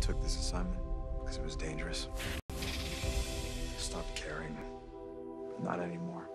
took this assignment because it was dangerous. I stopped caring. Not anymore.